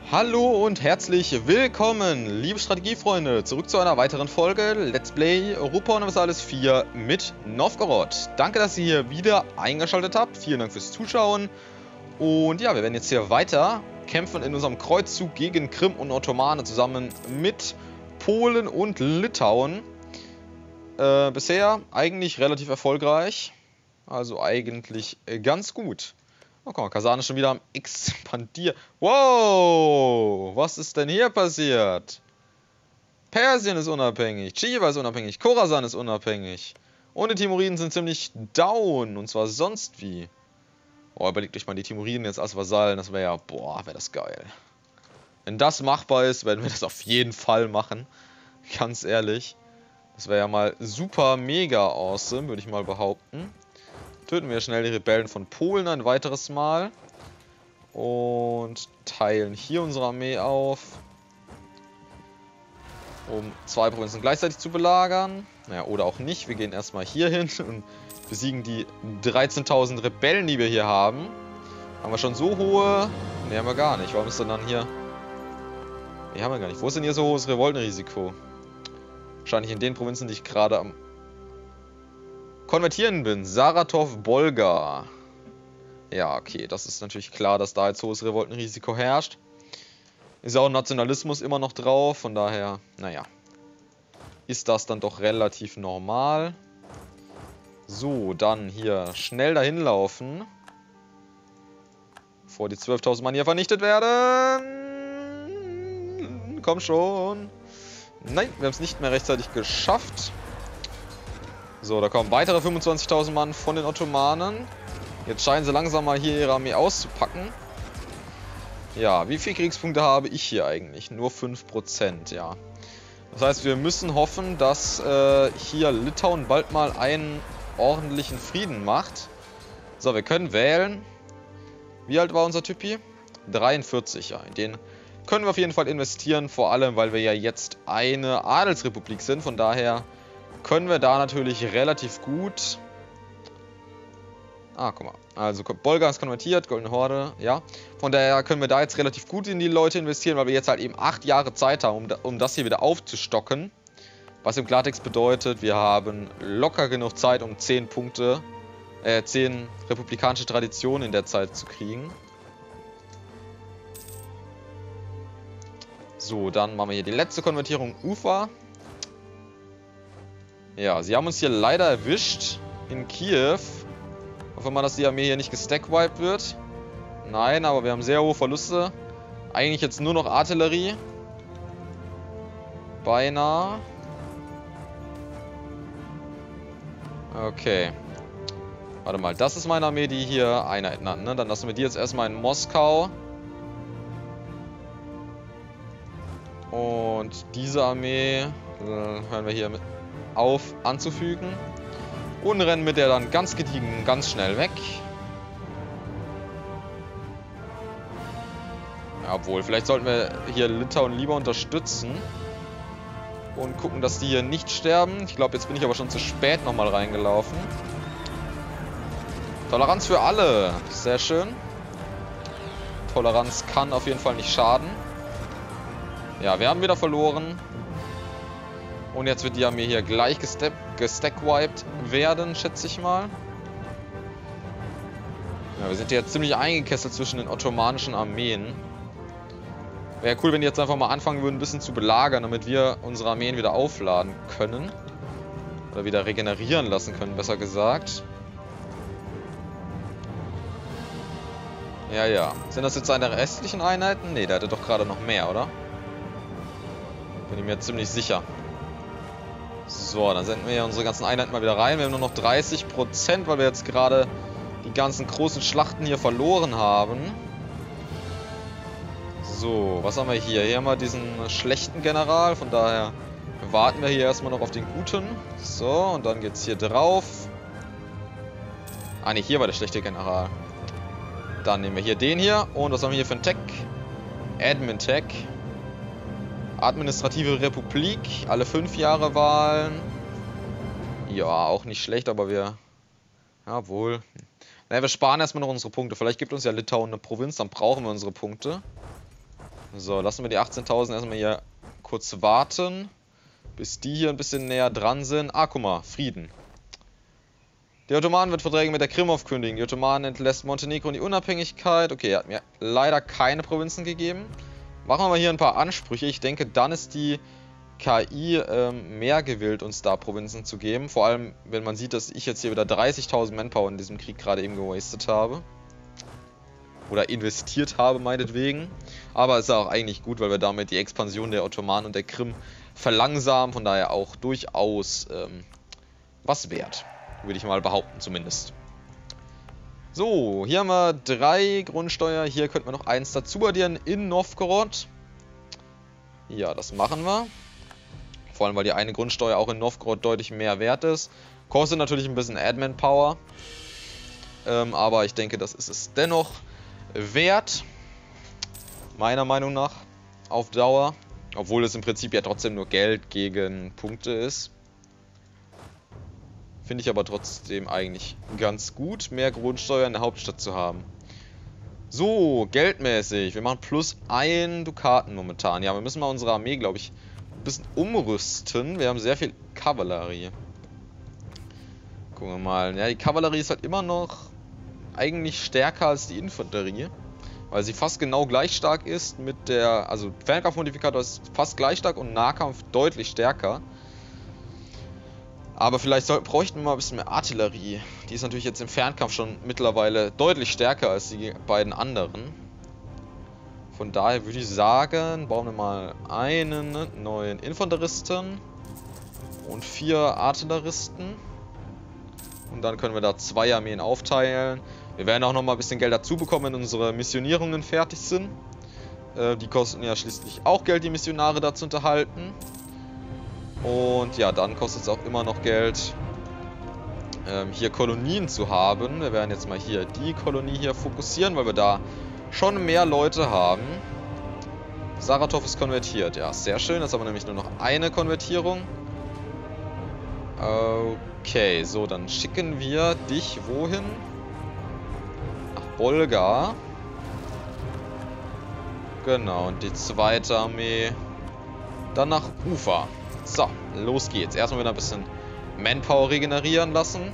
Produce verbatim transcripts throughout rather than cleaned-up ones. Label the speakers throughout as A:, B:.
A: Hallo und herzlich willkommen, liebe Strategiefreunde, zurück zu einer weiteren Folge Let's Play Europa Universalis vier mit Novgorod. Danke, dass ihr hier wieder eingeschaltet habt, vielen Dank fürs Zuschauen. Und ja, wir werden jetzt hier weiter kämpfen in unserem Kreuzzug gegen Krim und Ottomane zusammen mit Polen und Litauen. Äh, bisher eigentlich relativ erfolgreich, also eigentlich äh, ganz gut. Oh, guck mal, Kasan ist schon wieder am expandieren. Wow, was ist denn hier passiert? Persien ist unabhängig, Chiva ist unabhängig, Khorasan ist unabhängig. Und die Timuriden sind ziemlich down, und zwar sonst wie. Oh, überlegt euch mal die Timuriden jetzt als Vasallen, das wäre ja, boah, wäre das geil. Wenn das machbar ist, werden wir das auf jeden Fall machen. Ganz ehrlich. Das wäre ja mal super mega awesome, würde ich mal behaupten. Töten wir schnell die Rebellen von Polen ein weiteres Mal. Und teilen hier unsere Armee auf. Um zwei Provinzen gleichzeitig zu belagern. Naja, oder auch nicht. Wir gehen erstmal hier hin und besiegen die dreizehntausend Rebellen, die wir hier haben. Haben wir schon so hohe... Ne, haben wir gar nicht. Warum ist denn dann hier... Ne, haben wir gar nicht. Wo ist denn hier so hohes Revoltenrisiko? Wahrscheinlich in den Provinzen, die ich gerade am... konvertieren bin. Saratov, Bolgar. Ja, okay, das ist natürlich klar, dass da jetzt hohes Revoltenrisiko herrscht. Ist ja auch Nationalismus immer noch drauf, von daher, naja. Ist das dann doch relativ normal. So, dann hier schnell dahin laufen. Bevor die zwölftausend Mann hier vernichtet werden. Komm schon. Nein, wir haben es nicht mehr rechtzeitig geschafft. So, da kommen weitere fünfundzwanzigtausend Mann von den Ottomanen. Jetzt scheinen sie langsam mal hier ihre Armee auszupacken. Ja, wie viele Kriegspunkte habe ich hier eigentlich? Nur fünf Prozent, ja. Das heißt, wir müssen hoffen, dass äh, hier Litauen bald mal einen ordentlichen Frieden macht. So, wir können wählen. Wie alt war unser Typi? dreiundvierzig, ja. In den können wir auf jeden Fall investieren, vor allem, weil wir ja jetzt eine Adelsrepublik sind. Von daher können wir da natürlich relativ gut... Ah, guck mal. Also, Bolgar ist konvertiert, Goldene Horde, ja. Von daher können wir da jetzt relativ gut in die Leute investieren, weil wir jetzt halt eben acht Jahre Zeit haben, um, um das hier wieder aufzustocken. Was im Klartext bedeutet, wir haben locker genug Zeit, um zehn Punkte, äh, zehn republikanische Traditionen in der Zeit zu kriegen. So, dann machen wir hier die letzte Konvertierung, Ufa. Ja, sie haben uns hier leider erwischt in Kiew. Hoffen wir mal, dass die Armee hier nicht gestackwiped wird. Nein, aber wir haben sehr hohe Verluste. Eigentlich jetzt nur noch Artillerie. Beinahe. Okay. Warte mal, das ist meine Armee, die hier Einheiten hat, ne? Dann lassen wir die jetzt erstmal in Moskau. Und diese Armee äh, hören wir hier mit auf anzufügen. Und rennen mit der dann ganz gediegen, ganz schnell weg. Ja, obwohl, vielleicht sollten wir hier Litauen lieber unterstützen. Und gucken, dass die hier nicht sterben. Ich glaube, jetzt bin ich aber schon zu spät nochmal reingelaufen. Toleranz für alle. Sehr schön. Toleranz kann auf jeden Fall nicht schaden. Ja, wir haben wieder verloren. Und jetzt wird die Armee hier gleich gestackwiped werden, schätze ich mal. Ja, wir sind jetzt ziemlich eingekesselt zwischen den ottomanischen Armeen. Wäre cool, wenn die jetzt einfach mal anfangen würden, ein bisschen zu belagern, damit wir unsere Armeen wieder aufladen können. Oder wieder regenerieren lassen können, besser gesagt. Ja, ja. Sind das jetzt seine restlichen Einheiten? Ne, der hatte doch gerade noch mehr, oder? Bin ich mir ziemlich sicher. So, dann senden wir ja unsere ganzen Einheiten mal wieder rein. Wir haben nur noch dreißig Prozent, weil wir jetzt gerade die ganzen großen Schlachten hier verloren haben. So, was haben wir hier? Hier haben wir diesen schlechten General, von daher warten wir hier erstmal noch auf den guten. So, und dann geht's hier drauf. Ah ne, hier war der schlechte General. Dann nehmen wir hier den hier. Und was haben wir hier für ein Tech? Admin Tech. Administrative Republik, alle fünf Jahre Wahlen. Ja, auch nicht schlecht, aber wir... Jawohl. Naja, wir sparen erstmal noch unsere Punkte. Vielleicht gibt uns ja Litauen eine Provinz, dann brauchen wir unsere Punkte. So, lassen wir die achtzehntausend erstmal hier kurz warten, bis die hier ein bisschen näher dran sind. Ah, guck mal, Frieden. Die Ottomanen wird Verträge mit der Krim aufkündigen. Die Ottomanen entlässt Montenegro in die Unabhängigkeit. Okay, er hat mir leider keine Provinzen gegeben. Machen wir mal hier ein paar Ansprüche. Ich denke, dann ist die K I ähm, mehr gewillt, uns da Provinzen zu geben. Vor allem, wenn man sieht, dass ich jetzt hier wieder dreißigtausend Manpower in diesem Krieg gerade eben gewastet habe. Oder investiert habe, meinetwegen. Aber ist auch eigentlich gut, weil wir damit die Expansion der Ottomanen und der Krim verlangsamen. Von daher auch durchaus ähm, was wert. Würde ich mal behaupten zumindest. So, hier haben wir drei Grundsteuer. Hier könnten wir noch eins dazu addieren in Novgorod. Ja, das machen wir. Vor allem, weil die eine Grundsteuer auch in Novgorod deutlich mehr wert ist. Kostet natürlich ein bisschen Admin-Power. Ähm, aber ich denke, das ist es dennoch wert. Meiner Meinung nach. Auf Dauer. Obwohl es im Prinzip ja trotzdem nur Geld gegen Punkte ist. Finde ich aber trotzdem eigentlich ganz gut, mehr Grundsteuer in der Hauptstadt zu haben. So, geldmäßig. Wir machen plus ein Dukaten momentan. Ja, wir müssen mal unsere Armee, glaube ich, ein bisschen umrüsten. Wir haben sehr viel Kavallerie. Gucken wir mal. Ja, die Kavallerie ist halt immer noch eigentlich stärker als die Infanterie. Weil sie fast genau gleich stark ist mit der... Also, Fernkampfmodifikator ist fast gleich stark und Nahkampf deutlich stärker. Aber vielleicht soll, bräuchten wir mal ein bisschen mehr Artillerie. Die ist natürlich jetzt im Fernkampf schon mittlerweile deutlich stärker als die beiden anderen. Von daher würde ich sagen, bauen wir mal einen neuen Infanteristen und vier Artilleristen. Und dann können wir da zwei Armeen aufteilen. Wir werden auch nochmal ein bisschen Geld dazu bekommen, wenn unsere Missionierungen fertig sind. Äh, die kosten ja schließlich auch Geld, die Missionare da zu unterhalten. Und ja, dann kostet es auch immer noch Geld, ähm, hier Kolonien zu haben. Wir werden jetzt mal hier die Kolonie hier fokussieren, weil wir da schon mehr Leute haben. Saratov ist konvertiert. Ja, sehr schön. Jetzt haben wir nämlich nur noch eine Konvertierung. Okay, so, dann schicken wir dich wohin? Nach Bolga. Genau, und die zweite Armee dann nach Ufa. So, los geht's. Erstmal wieder ein bisschen Manpower regenerieren lassen.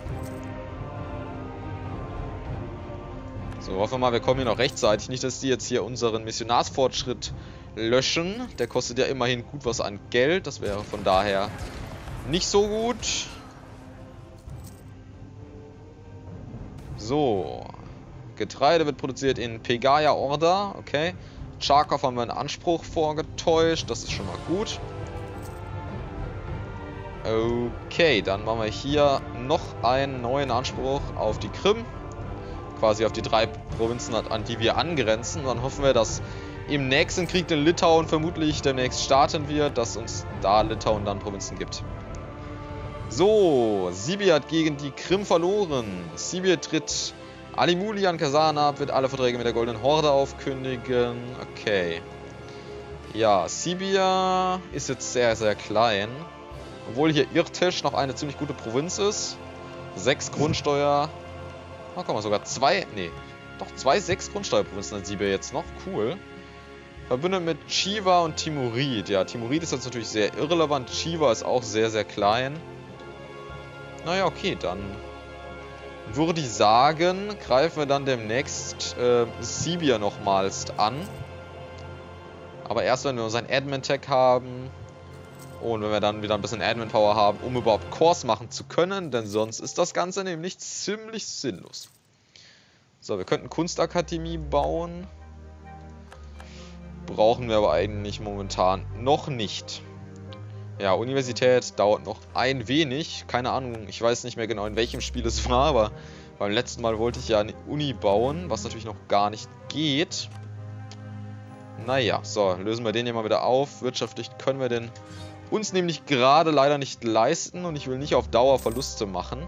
A: So, hoffen wir mal, wir kommen hier noch rechtzeitig. Nicht, dass die jetzt hier unseren Missionarsfortschritt löschen. Der kostet ja immerhin gut was an Geld. Das wäre von daher nicht so gut. So. Getreide wird produziert in Pegaya Orda. Okay. Charkov haben wir einen Anspruch vorgetäuscht. Das ist schon mal gut. Okay, dann machen wir hier noch einen neuen Anspruch auf die Krim. Quasi auf die drei Provinzen, an die wir angrenzen. Und dann hoffen wir, dass im nächsten Krieg den Litauen vermutlich demnächst starten wird, dass uns da Litauen dann Provinzen gibt. So, Sibir hat gegen die Krim verloren. Sibir tritt Alimuli an Kasan ab, wird alle Verträge mit der Goldenen Horde aufkündigen. Okay. Ja, Sibir ist jetzt sehr, sehr klein. Obwohl hier Irtisch noch eine ziemlich gute Provinz ist. Sechs Grundsteuer. Oh, guck mal, sogar zwei. Nee, doch zwei, sechs Grundsteuerprovinzen hat Sibir jetzt noch. Cool. Verbündet mit Chiva und Timurid. Ja, Timurid ist jetzt natürlich sehr irrelevant. Chiva ist auch sehr, sehr klein. Naja, okay, dann würde ich sagen, greifen wir dann demnächst äh, Sibir nochmals an. Aber erst, wenn wir unseren Admin-Tag haben. Und wenn wir dann wieder ein bisschen Admin-Power haben, um überhaupt Kurs machen zu können, denn sonst ist das Ganze nämlich ziemlich sinnlos. So, wir könnten Kunstakademie bauen. Brauchen wir aber eigentlich momentan noch nicht. Ja, Universität dauert noch ein wenig. Keine Ahnung, ich weiß nicht mehr genau, in welchem Spiel es war, aber beim letzten Mal wollte ich ja eine Uni bauen, was natürlich noch gar nicht geht. Naja, so, lösen wir den hier mal wieder auf. Wirtschaftlich können wir den uns nämlich gerade leider nicht leisten und ich will nicht auf Dauer Verluste machen.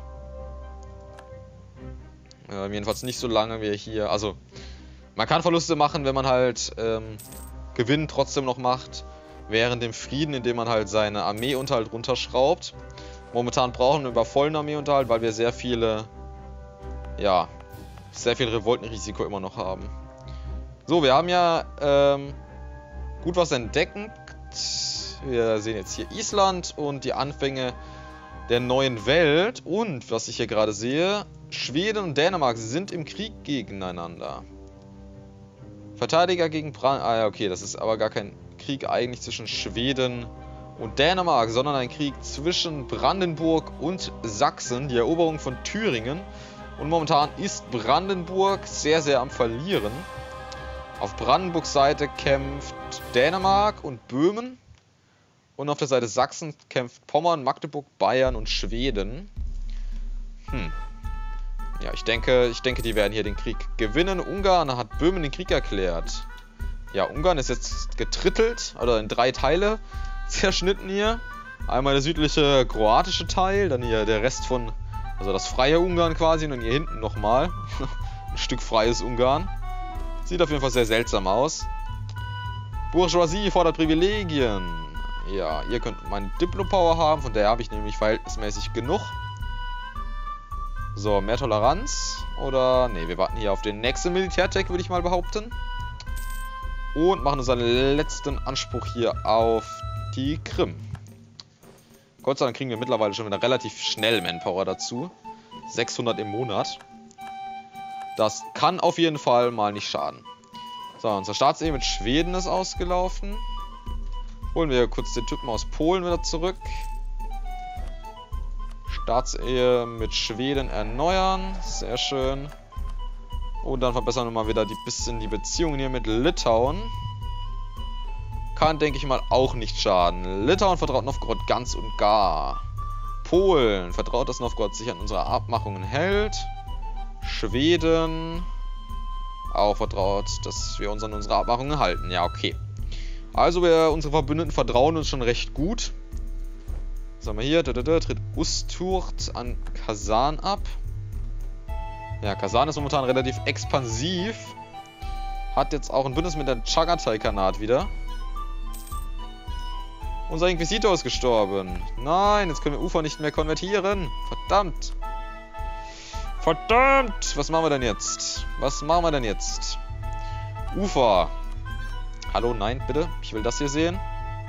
A: Äh, jedenfalls nicht so lange wie hier. Also, man kann Verluste machen, wenn man halt ähm, Gewinn trotzdem noch macht, während dem Frieden, indem man halt seine Armeeunterhalt runterschraubt. Momentan brauchen wir über vollen Armeeunterhalt, weil wir sehr viele, ja, sehr viel Revoltenrisiko immer noch haben. So, wir haben ja ähm, gut was entdeckend. Wir sehen jetzt hier Island und die Anfänge der neuen Welt. Und, was ich hier gerade sehe, Schweden und Dänemark sind im Krieg gegeneinander. Verteidiger gegen Brand... Ah ja, okay, das ist aber gar kein Krieg eigentlich zwischen Schweden und Dänemark, sondern ein Krieg zwischen Brandenburg und Sachsen, die Eroberung von Thüringen. Und momentan ist Brandenburg sehr, sehr am Verlieren. Auf Brandenburgs Seite kämpft Dänemark und Böhmen. Und auf der Seite Sachsen kämpft Pommern, Magdeburg, Bayern und Schweden. Hm. Ja, ich denke, ich denke, die werden hier den Krieg gewinnen. Ungarn hat Böhmen den Krieg erklärt. Ja, Ungarn ist jetzt getrittelt, oder in drei Teile zerschnitten hier. Einmal der südliche kroatische Teil, dann hier der Rest von, also das freie Ungarn quasi, und dann hier hinten nochmal ein Stück freies Ungarn. Sieht auf jeden Fall sehr seltsam aus. Bourgeoisie fordert Privilegien. Ja, ihr könnt meine Diplo-Power haben, von der habe ich nämlich verhältnismäßig genug. So, mehr Toleranz. Oder, ne, wir warten hier auf den nächsten Militärtech, würde ich mal behaupten. Und machen unseren letzten Anspruch hier auf die Krim. Gott sei Dank kriegen wir mittlerweile schon wieder relativ schnell Manpower dazu. sechshundert im Monat. Das kann auf jeden Fall mal nicht schaden. So, unser Staatsehe mit Schweden ist ausgelaufen. Holen wir kurz den Typen aus Polen wieder zurück. Staatsehe mit Schweden erneuern. Sehr schön. Und dann verbessern wir mal wieder ein bisschen die Beziehungen hier mit Litauen. Kann, denke ich mal, auch nicht schaden. Litauen vertraut Novgorod ganz und gar. Polen vertraut, dass Novgorod sich an unsere Abmachungen hält. Schweden auch vertraut, dass wir uns an unsere Abmachungen halten. Ja, okay. Also wir, unsere Verbündeten vertrauen uns schon recht gut. Was haben wir hier? Tritt Usturt an Kasan ab. Ja, Kasan ist momentan relativ expansiv. Hat jetzt auch ein Bündnis mit der Chagatai-Khanat wieder. Unser Inquisitor ist gestorben. Nein, jetzt können wir Ufer nicht mehr konvertieren. Verdammt. Verdammt. Was machen wir denn jetzt? Was machen wir denn jetzt? Ufer. Hallo, nein, bitte. Ich will das hier sehen.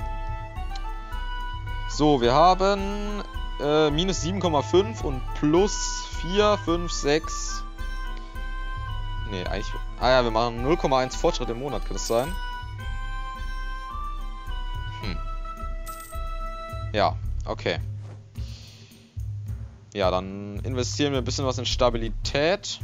A: So, wir haben äh, minus sieben Komma fünf und plus vier, fünf, sechs. Ne, eigentlich... Ah ja, wir machen null Komma eins Fortschritt im Monat, kann das sein? Hm. Ja, okay. Ja, dann investieren wir ein bisschen was in Stabilität.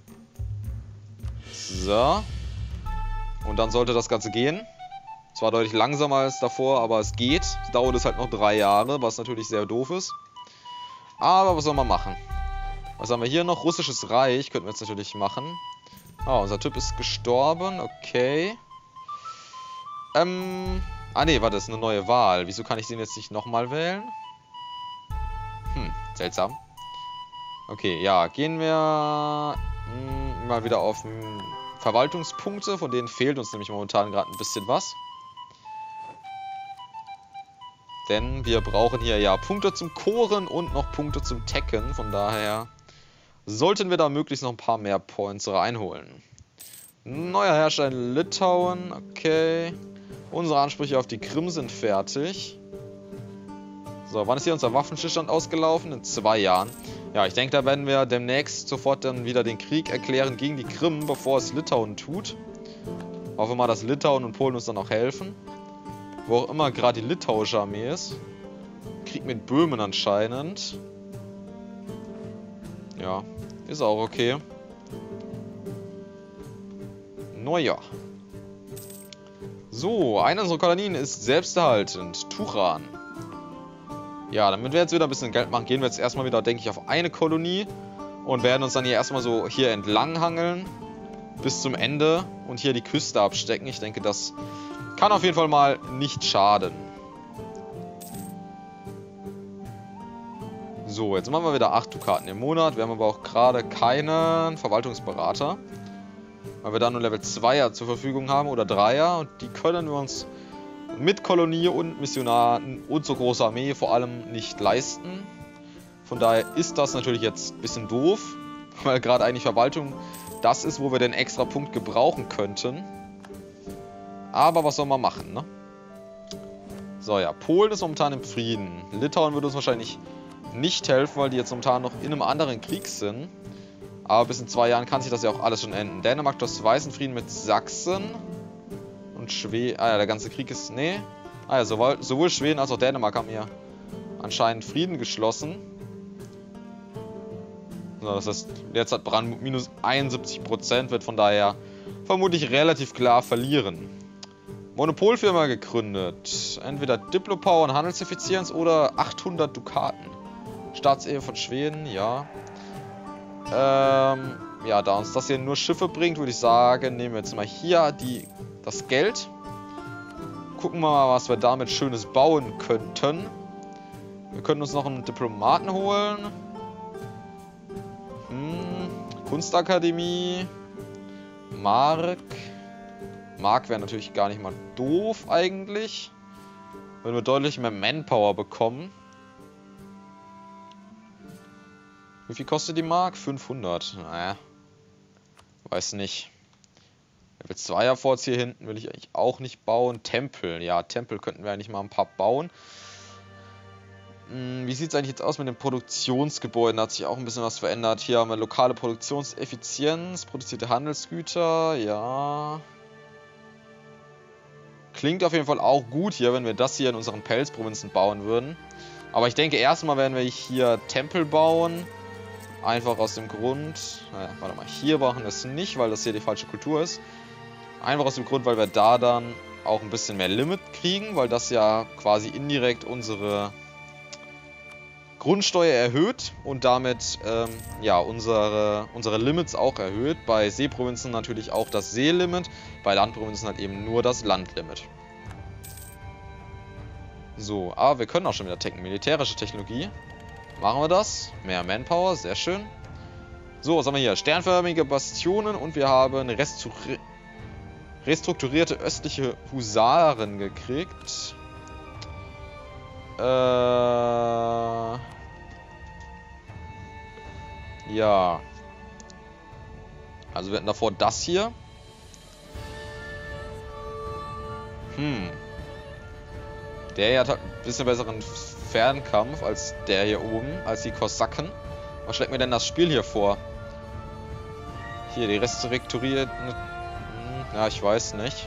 A: So. Und dann sollte das Ganze gehen. Zwar deutlich langsamer als davor, aber es geht. Es dauert es halt noch drei Jahre, was natürlich sehr doof ist. Aber was soll man machen? Was haben wir hier noch? Russisches Reich könnten wir jetzt natürlich machen. Ah, unser Typ ist gestorben. Okay. Ähm... Ah ne, warte, das ist eine neue Wahl. Wieso kann ich den jetzt nicht nochmal wählen? Hm, seltsam. Okay, ja, gehen wir mh, mal wieder auf mh, Verwaltungspunkte. Von denen fehlt uns nämlich momentan gerade ein bisschen was. Denn wir brauchen hier ja Punkte zum Koren und noch Punkte zum Tekken. Von daher sollten wir da möglichst noch ein paar mehr Points reinholen. Neuer Herrscher in Litauen. Okay. Unsere Ansprüche auf die Krim sind fertig. So, wann ist hier unser Waffenstillstand ausgelaufen? In zwei Jahren. Ja, ich denke, da werden wir demnächst sofort dann wieder den Krieg erklären gegen die Krim, bevor es Litauen tut. Hoffen wir mal, dass Litauen und Polen uns dann auch helfen. Wo auch immer gerade die litauische Armee ist. Krieg mit Böhmen anscheinend. Ja, ist auch okay. Naja. So, eine unserer Kolonien ist selbsterhaltend. Turan. Ja, damit wir jetzt wieder ein bisschen Geld machen, gehen wir jetzt erstmal wieder, denke ich, auf eine Kolonie. Und werden uns dann hier erstmal so hier entlang hangeln. Bis zum Ende. Und hier die Küste abstecken. Ich denke, das kann auf jeden Fall mal nicht schaden. So, jetzt machen wir wieder acht Dukaten im Monat. Wir haben aber auch gerade keinen Verwaltungsberater. Weil wir da nur Level zweier zur Verfügung haben oder dreier. Und die können wir uns mit Kolonie und Missionaten und so großer Armee vor allem nicht leisten. Von daher ist das natürlich jetzt ein bisschen doof. Weil gerade eigentlich Verwaltung das ist, wo wir den extra Punkt gebrauchen könnten. Aber was soll man machen, ne? So, ja. Polen ist momentan im Frieden. Litauen würde uns wahrscheinlich nicht helfen, weil die jetzt momentan noch in einem anderen Krieg sind. Aber bis in zwei Jahren kann sich das ja auch alles schon enden. Dänemark, das weißen Frieden mit Sachsen. Und Schweden. Ah ja, der ganze Krieg ist. Nee. Ah ja, sowohl, sowohl Schweden als auch Dänemark haben hier anscheinend Frieden geschlossen. So, das heißt, jetzt hat Brandenburg minus einundsiebzig Prozent, wird von daher vermutlich relativ klar verlieren. Monopolfirma gegründet. Entweder Diplopower und Handelseffizienz oder achthundert Dukaten. Staatsehe von Schweden, ja. Ähm, ja, da uns das hier nur Schiffe bringt, würde ich sagen, nehmen wir jetzt mal hier die, das Geld. Gucken wir mal, was wir damit Schönes bauen könnten. Wir können uns noch einen Diplomaten holen. Hm, Kunstakademie. Mark. Mark wäre natürlich gar nicht mal doof eigentlich. Wenn wir deutlich mehr Manpower bekommen. Wie viel kostet die Mark? fünfhundert. Naja. Weiß nicht. Level zweier Forts hier hinten will ich eigentlich auch nicht bauen. Tempel. Ja, Tempel könnten wir eigentlich mal ein paar bauen. Hm, wie sieht es eigentlich jetzt aus mit den Produktionsgebäuden? Da hat sich auch ein bisschen was verändert. Hier haben wir lokale Produktionseffizienz, produzierte Handelsgüter. Ja. Klingt auf jeden Fall auch gut hier, wenn wir das hier in unseren Pelzprovinzen bauen würden. Aber ich denke, erstmal werden wir hier Tempel bauen. Einfach aus dem Grund... Naja, warte mal, hier machen wir es nicht, weil das hier die falsche Kultur ist. Einfach aus dem Grund, weil wir da dann auch ein bisschen mehr Limit kriegen, weil das ja quasi indirekt unsere Grundsteuer erhöht und damit ähm, ja, unsere, unsere Limits auch erhöht. Bei Seeprovinzen natürlich auch das Seelimit, bei Landprovinzen halt eben nur das Landlimit. So, aber wir können auch schon wieder tanken. Militärische Technologie. Machen wir das. Mehr Manpower, sehr schön. So, was haben wir hier? Sternförmige Bastionen und wir haben restru- restrukturierte östliche Husaren gekriegt. Äh... Ja. Also wir hatten davor das hier. Hm. Der hier hat halt ein bisschen besseren Fernkampf als der hier oben, als die Kosaken. Was schlägt mir denn das Spiel hier vor? Hier, die restrukturierten... Hm, ja, ich weiß nicht.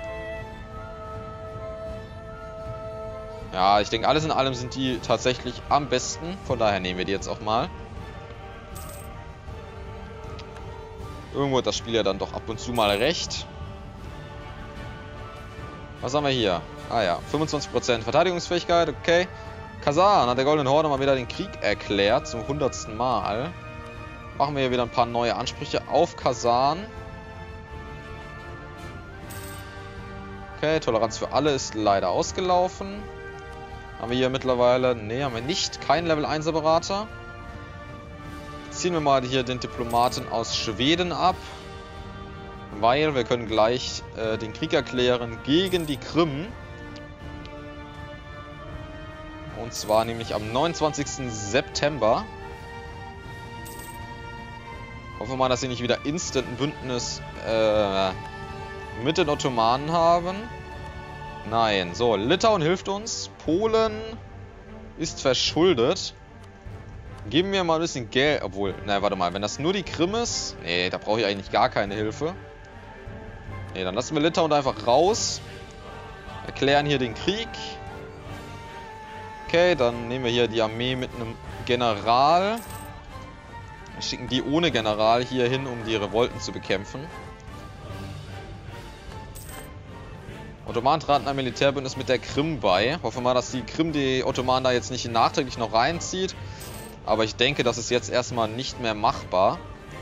A: Ja, ich denke, alles in allem sind die tatsächlich am besten. Von daher nehmen wir die jetzt auch mal. Irgendwo hat das Spiel ja dann doch ab und zu mal recht. Was haben wir hier? Ah ja, fünfundzwanzig Prozent Verteidigungsfähigkeit, okay. Kasan hat der Goldenen Horde mal wieder den Krieg erklärt, zum hundertsten Mal. Machen wir hier wieder ein paar neue Ansprüche auf Kasan. Okay, Toleranz für alle ist leider ausgelaufen. Haben wir hier mittlerweile... Ne, haben wir nicht. Kein Level einser Berater. Ziehen wir mal hier den Diplomaten aus Schweden ab. Weil wir können gleich äh, den Krieg erklären gegen die Krim. Und zwar nämlich am neunundzwanzigsten September. Hoffen wir mal, dass sie nicht wieder instant ein Bündnis äh, mit den Ottomanen haben. Nein. So, Litauen hilft uns. Polen ist verschuldet. Geben wir mal ein bisschen Geld. Obwohl, nein, warte mal. Wenn das nur die Krim ist... Nee, da brauche ich eigentlich gar keine Hilfe. Nee, dann lassen wir Litauen einfach raus. Erklären hier den Krieg. Okay, dann nehmen wir hier die Armee mit einem General. Wir schicken die ohne General hier hin, um die Revolten zu bekämpfen. Ottomanen traten ein Militärbündnis mit der Krim bei. Hoffen wir mal, dass die Krim die Ottomanen da jetzt nicht nachträglich noch reinzieht. Aber ich denke, das ist jetzt erstmal nicht mehr machbar.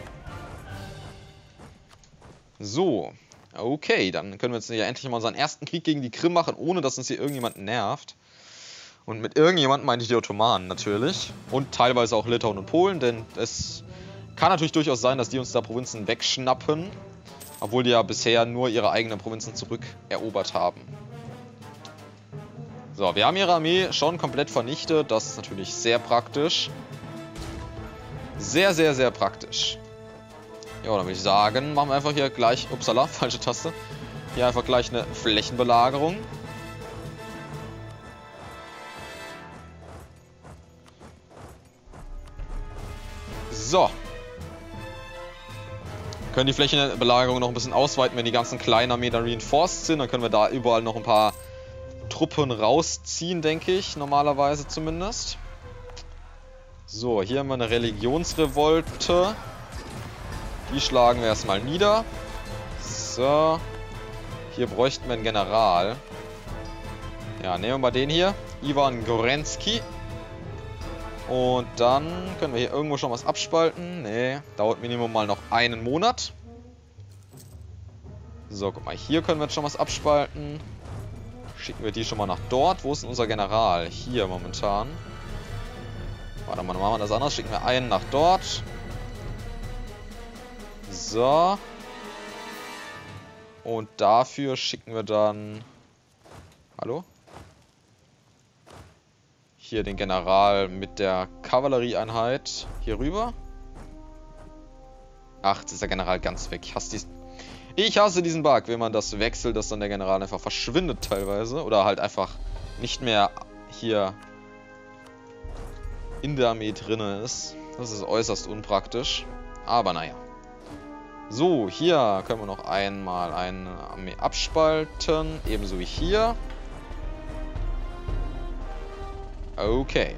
A: So. Okay, dann können wir jetzt ja endlich mal unseren ersten Krieg gegen die Krim machen, ohne dass uns hier irgendjemand nervt. Und mit irgendjemandem meine ich die Ottomanen natürlich. Und teilweise auch Litauen und Polen, denn es kann natürlich durchaus sein, dass die uns da Provinzen wegschnappen. Obwohl die ja bisher nur ihre eigenen Provinzen zurückerobert haben. So, wir haben ihre Armee schon komplett vernichtet. Das ist natürlich sehr praktisch. Sehr, sehr, sehr praktisch. Ja, dann würde ich sagen, machen wir einfach hier gleich... Upsala, falsche Taste. Hier einfach gleich eine Flächenbelagerung. So. Können die Flächenbelagerung noch ein bisschen ausweiten, wenn die ganzen kleinen Armeen dann reinforced sind. Dann können wir da überall noch ein paar Truppen rausziehen, denke ich. Normalerweise zumindest. So, hier haben wir eine Religionsrevolte. Die schlagen wir erstmal nieder. So. Hier bräuchten wir einen General. Ja, nehmen wir mal den hier. Ivan Gorensky. Und dann können wir hier irgendwo schon was abspalten. Nee, dauert Minimum mal noch einen Monat. So, guck mal, hier können wir jetzt schon was abspalten. Schicken wir die schon mal nach dort. Wo ist denn unser General? Hier momentan. Warte mal, dann machen wir das anders. Schicken wir einen nach dort. So. Und dafür schicken wir dann... Hallo? Hier den General mit der Kavallerieeinheit hier rüber. Ach, jetzt ist der General ganz weg. Ich hasse diesen, ich hasse diesen Bug, wenn man das wechselt, dass dann der General einfach verschwindet teilweise. Oder halt einfach nicht mehr hier in der Armee drin ist. Das ist äußerst unpraktisch. Aber naja. So, hier können wir noch einmal eine Armee abspalten. Ebenso wie hier. Okay.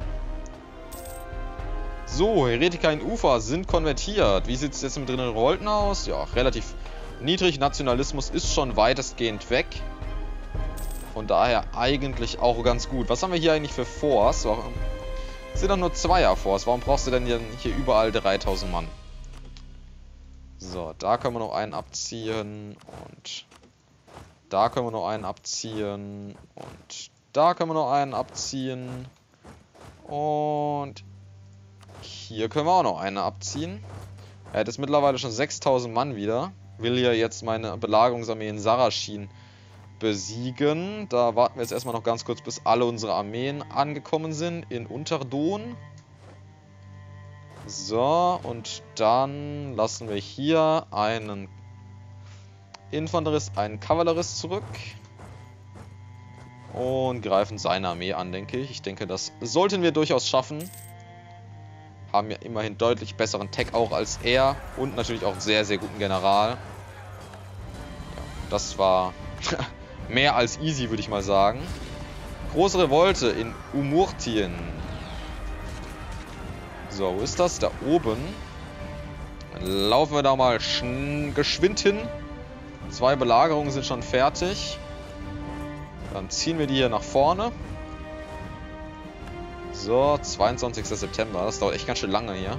A: So, Heretiker in Ufa sind konvertiert. Wie sieht es jetzt mit den Revolten aus? Ja, relativ niedrig. Nationalismus ist schon weitestgehend weg. Von daher eigentlich auch ganz gut. Was haben wir hier eigentlich für Force? Warum? Es sind doch nur Zweier-Force. Warum brauchst du denn hier überall dreitausend Mann? So, da können wir noch einen abziehen. Und da können wir noch einen abziehen. Und da können wir noch einen abziehen. Und hier können wir auch noch eine abziehen. Er hat jetzt mittlerweile schon sechstausend Mann wieder. Will ja jetzt meine Belagerungsarmee in Sarachin besiegen. Da warten wir jetzt erstmal noch ganz kurz, bis alle unsere Armeen angekommen sind in Unterdon. So, und dann lassen wir hier einen Infanterist, einen Kavallerist zurück. Und greifen seine Armee an, denke ich. Ich denke, das sollten wir durchaus schaffen. Haben ja immerhin deutlich besseren Tech auch als er. Und natürlich auch einen sehr, sehr guten General. Ja, das war mehr als easy, würde ich mal sagen. Große Revolte in Umurtien. So, wo ist das? Da oben. Dann laufen wir da mal geschwind hin. Zwei Belagerungen sind schon fertig. Dann ziehen wir die hier nach vorne. So, zweiundzwanzigster September. Das dauert echt ganz schön lange hier.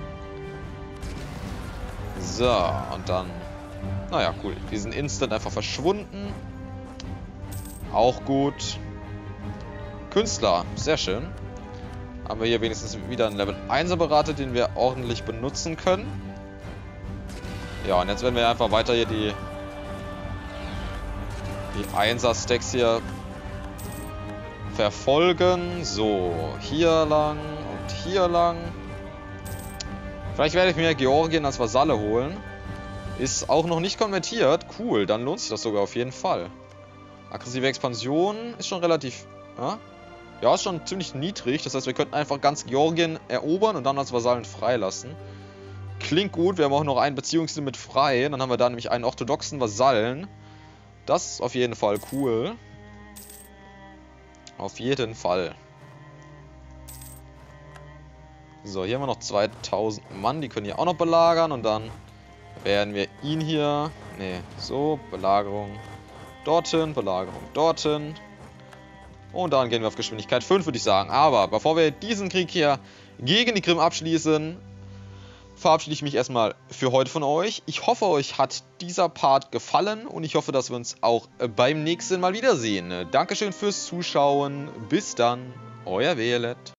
A: So, und dann... Naja, cool. Die sind instant einfach verschwunden. Auch gut. Künstler, sehr schön. Haben wir hier wenigstens wieder einen Level einser Berater, den wir ordentlich benutzen können. Ja, und jetzt werden wir einfach weiter hier die... Die einser-Stacks hier... verfolgen. So, hier lang und hier lang. Vielleicht werde ich mir Georgien als Vasalle holen. Ist auch noch nicht konvertiert. Cool, dann lohnt sich das sogar auf jeden Fall. Aggressive Expansion ist schon relativ... Ja, ja ist schon ziemlich niedrig. Das heißt, wir könnten einfach ganz Georgien erobern und dann als Vasallen freilassen. Klingt gut. Wir haben auch noch ein Beziehungslimit frei. Dann haben wir da nämlich einen orthodoxen Vasallen. Das ist auf jeden Fall cool. Auf jeden Fall. So, hier haben wir noch zweitausend Mann. Die können hier auch noch belagern. Und dann werden wir ihn hier... Ne, so. Belagerung dorthin. Belagerung dorthin. Und dann gehen wir auf Geschwindigkeit fünf, würde ich sagen. Aber bevor wir diesen Krieg hier gegen die Krim abschließen, verabschiede ich mich erstmal für heute von euch. Ich hoffe, euch hat dieser Part gefallen und ich hoffe, dass wir uns auch beim nächsten Mal wiedersehen. Dankeschön fürs Zuschauen. Bis dann, euer Velet.